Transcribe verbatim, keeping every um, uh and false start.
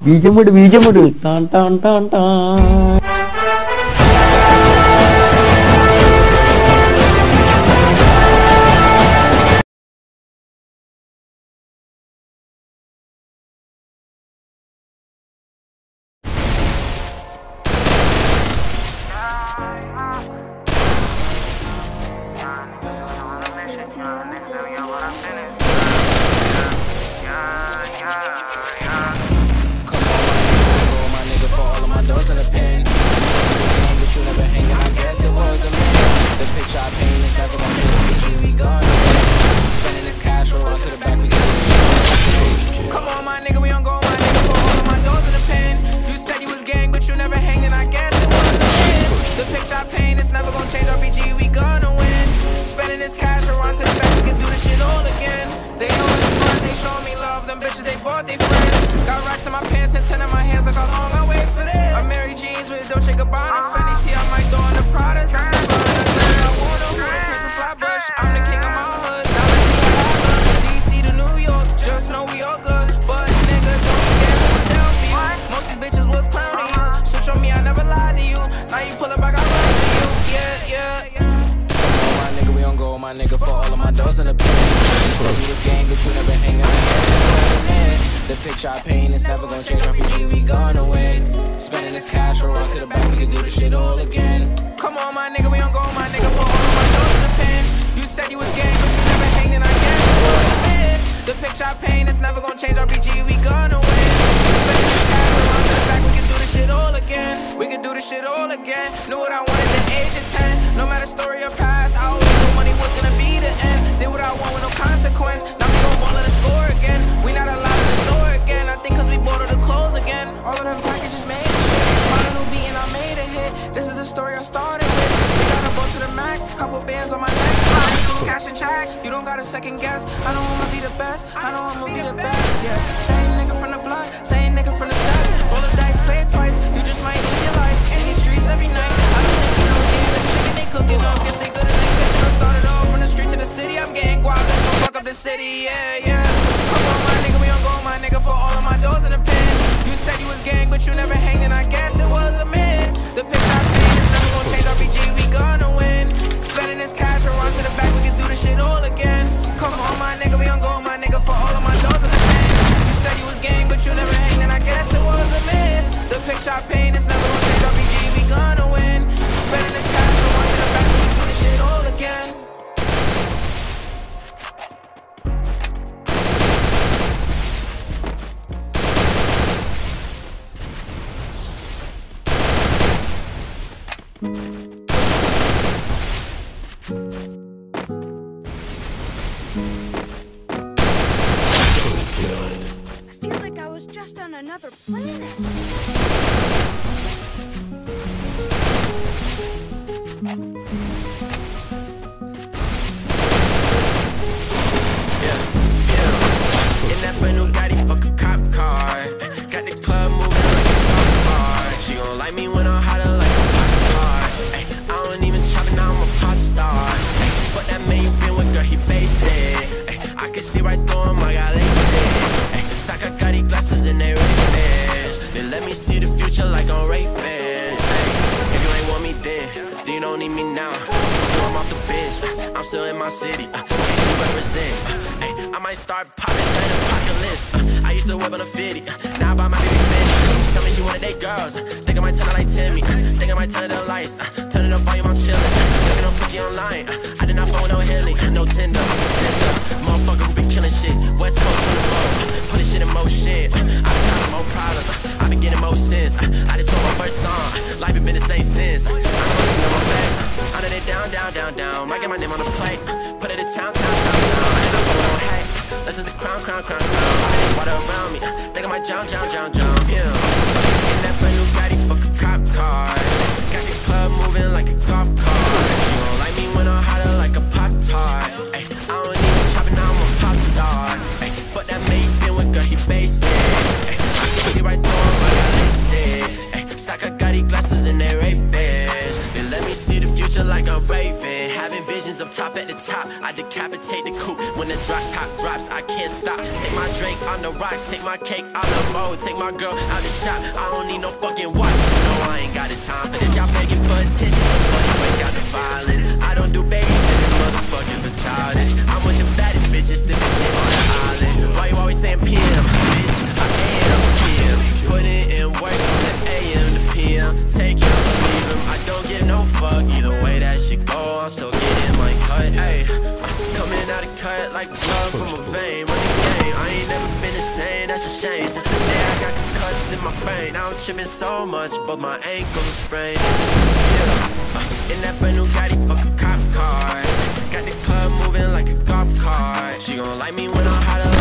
బీజముడు బీజముడు టాన్ టాన్ టాన్ టాన్. Picture pain, it's never gonna change. R P G, we gone away. Spending this cash, we're on to the back, we can do this shit all again. Come on, my nigga, we on go, my nigga, for all of my doors in the pen. You said you was gang, but you never hanged, and I guess it was a man. The picture pain, it's never gonna change. R P G, we gone away. Spending this cash, we're on to the back, we can do this shit all again. We can do this shit all again. Knew what I wanted at the age of ten. No matter story or path, I always knew money was gonna be the end. Did what I want with no consequence. Now we gon' ball at the score again. We not allowed in the store again. I think cause we bought all the clothes again. All of them packages made a shit. Found a new beat and I made a hit. This is the story I started with. We gotta go to the max. Couple bands on my neck. Cash and check. You don't got a second guess. I know I'ma be the best. I know I'ma be the best. Yeah. Same nigga from the block. Same nigga from the steps. Roll the dice, play it twice. You just might lose your life. In these streets every night. I don't think you know again. The chicken they cooking up. Guess they good in the kitchen. I started off from the street to the city. I'm getting guap. Let's go fuck up the city. Yeah, yeah. Come on, my nigga. We on go, my nigga, for all of my doors in the pen. You said you was gang, but you never hanged, and I guess it was a man. The picture I paint is never gonna change. R P G, we gonna win. Spending this cash, we're on to the back, we can do this shit all again. Come on, my nigga, we on go, my nigga, for all of my doors in the pen. You said you was gang, but you never hanged, and I guess it was a man. The picture I paint is never gonna change. R P G, we gonna win. Spending this cash, we're on to the back, we can do this shit all again. I feel like I was just on another planet. In that brand new Gotti, fuck a cop car. Got the club moving like a pop car. She gon' like me when I'm hotter like a pop car. Ay, I don't even chop it, now I'm a pop star. Ay, fuck that man you been with, girl, he basic. Ay, I can see right through him, I got LASIK. Ay, Saka Gotti glasses and they Ray-Bans. Then let me see the future like I'm Ray-Fan. Ay, if you ain't want me then, then you don't need me now. I'm off the bench, uh, I'm still in my city. Uh, can't you represent? Uh, ay, I might start popping that apocalypse. Uh, I used to whip on a fifty, uh, now I buy my baby fish. She tell me she wanted eight girls. Uh, think I might turn her like Timmy. Uh, think I might turn it the lights. Uh, turn it up volume, I'm chillin'. Uh, looking on pussy online. Uh, I did not phone no Hilly, uh, no Tinder. Uh, motherfucker who be killing shit. West Coast on the road. Uh, put this shit in motion. Uh, I been causing more problems. Uh, I been getting more sins. Uh, I just sold my first song. Uh, life ain't been the same since. Uh, I don't know my back. Uh, under it down, down, down, down. Might get my name on the plate. Uh, put it in town, town, town, town. And I'm going on hate. This is a crown, crown, crown, crown. Water around me. Uh, think I might jump, jump, jump, jump. Yeah. In that brand new Gotti, fuck a cop car. Got the club moving like a golf cart. She gon' like me when I'm hotter like a pop tart. Ay, I don't even chop it, now I'm a pop star. Ay, fuck that man you been with, girl, he basic. Ay, I can see right through him, I got LASIK. Ay, Saka Gotti glasses and they Ray-Bans. Then let me see the future like I'm Raven. Having visions of top at the top, I decapitate the coupe. When the drop top drops, I can't stop. Take my drink on the rocks, take my cake on the road, take my girl out the shop. I don't need no fucking watch. No, I ain't got the time for this. Y'all begging for attention, somebody break out the violence. I don't do babysitting, motherfuckers are childish. I'm with the baddest bitches, sipping shit on the island. Why you always saying P M, bitch? I am P M. Putting in work from the A M to P M. Take him, leave him. I don't give no fuck. Either way that shit go, I'm still getting my cut. Ayy, coming out of cut like blood from a vein. Running game, I ain't never been the same. That's a shame. Since the day I got concussed in my brain, now I'm tripping so much, both my ankles are sprained. Yeah, uh, in that brand new Gotti, fuck a cop car. Got the club moving like a golf cart. She gon' like me when I'm hotter.